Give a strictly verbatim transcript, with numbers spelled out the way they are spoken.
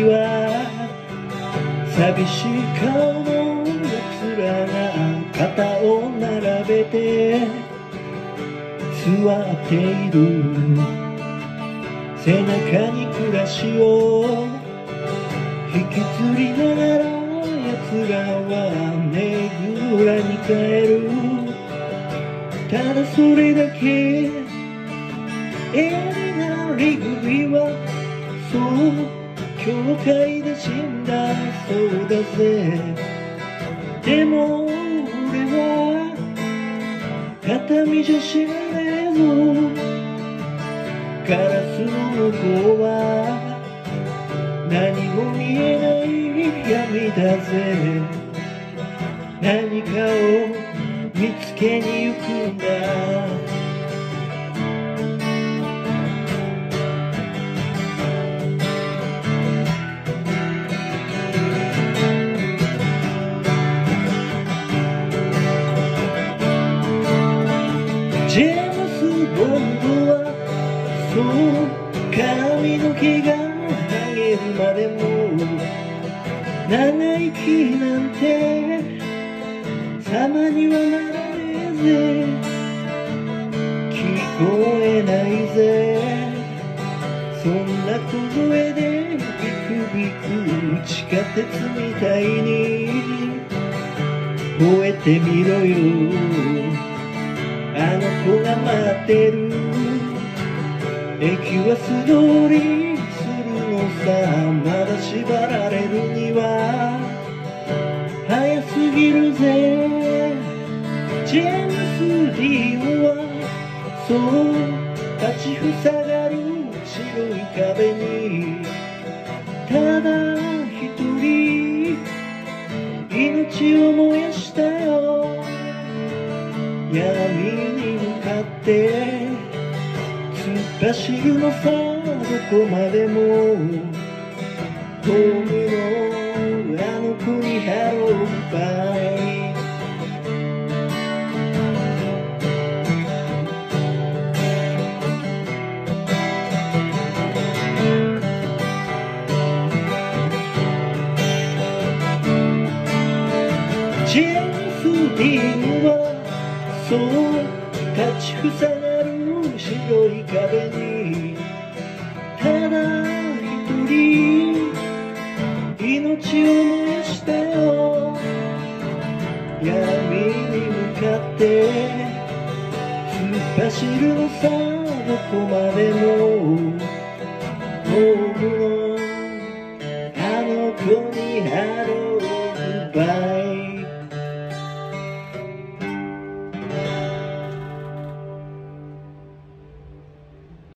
は寂しい顔の奴らが肩を並べて座っている。背中に暮らしを引きずりながら奴らはねぐらに帰る。ただそれだけエレナ・リグビーはそう教会で死んだそうだぜ。でも俺は片身じゃ死なねえぞ。ガラスの向こうは何も見えない闇だぜ。何かを見つけに行くんだ。ジェームス・ボンドはそう髪の毛がハゲるまでも長生きなんて様にはならねえぜ。聞こえないぜ。そんな小声でビクビク地下鉄みたいに吠えてみろよ。あの子が待ってる。駅は素通りするのさ。まだ縛られるには早すぎるぜ。ジェームス・ディーンはそう立ちふさがる白い壁にただ一人命を燃やしたよ。闇に向かって突っ走るのさ。どこまでも遠くのあの子にハローバイ。ジェームス・ディーンはそう立ちふさがる白い壁にただ一人命を燃やしたよ。闇に向かって突っ走るのさ。どこまでも